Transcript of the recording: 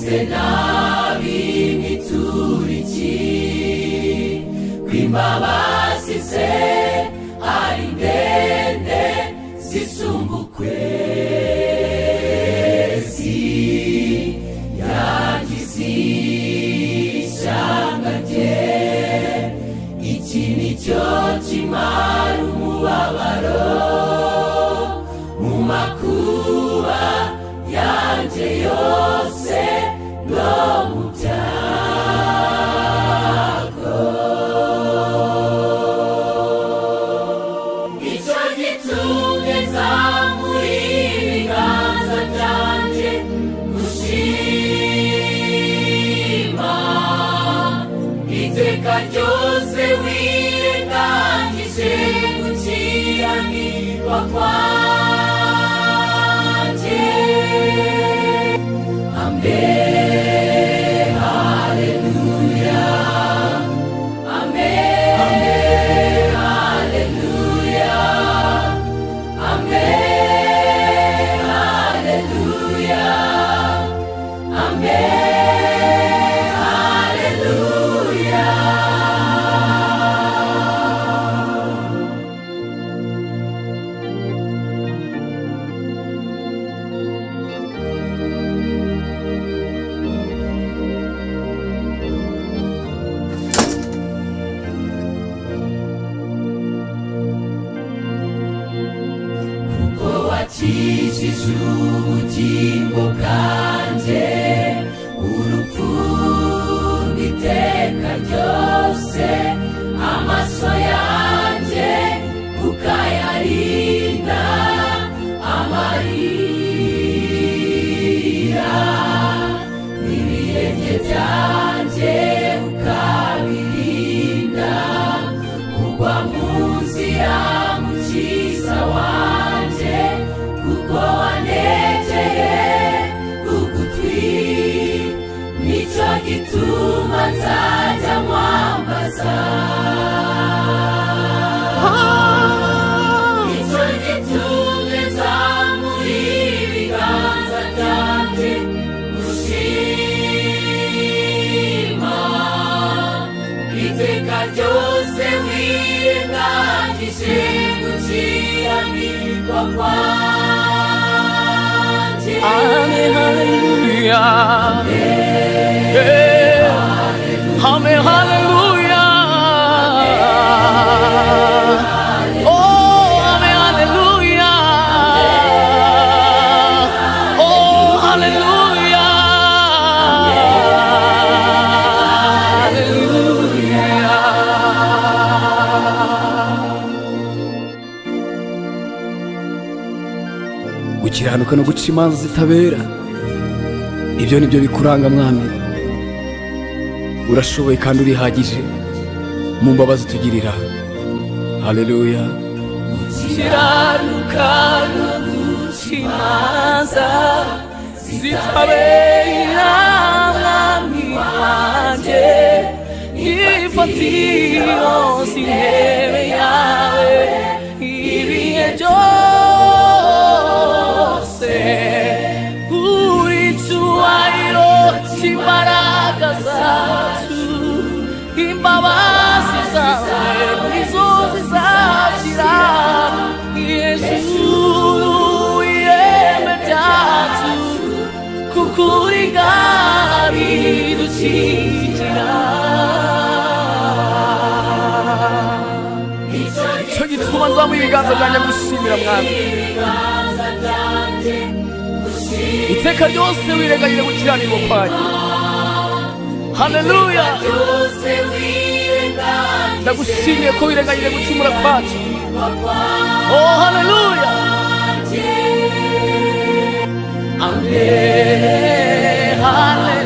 byose nabimwituriki kw'imbabazi ze ari ndende zisumba ukwezi yagize ishyanga rye iki nicyo kimara umubabaro mu makuba yanjye yose no mu byago icyo gitumye nzamura ibiganza byanjye gushima iteka ryose wirengagije gukiranirwa kwanjye. Amen, hallelujah. Amen, hallelujah. Amen, hallelujah. Amen. Wakijije ubugingo bwanjye urupfu n'iteka ryose amaso yanjye ukayarinda amarira n'ibirenge byanjye ukabirinda kugwa mu nzira mukiza wanjye kuko wanegeye ugutwi nicyo gituma nzajya mwambaza nicyo gitumye nzamura ibiganza byanjye gushima iteka ryose wirengagije gukiranirwa kwanjye. Amen, hallelujah. Amen, hallelujah. Oh, amen, hallelujah. Oh, hallelujah. Hallelujah. Gukiranuka no guca imanza zitabera, ibyo nibyo bikuranga mwami. Urashoboye kandi urihagije mu mbabazi tugirira. Haleluya. Gukiranuka no guca imanza zitabera mwami wanjye, ifatiro z'intebe yawe ibihe byose uri icyubahiro cy'imbaraga zacu, imbabazi zawe nizo zizakira Yesu ihembe ryacu kuko uri ngabi dukingira. Icyo gituma nzamuha ibiganza byanjye gushimira mwami iteka ryose wirengagije gukiranirwa kwanjye. Haleluya. Ndagushimiye ko wirengagije gucumura kwacu. Oh, haleluya. Amen, haleluya.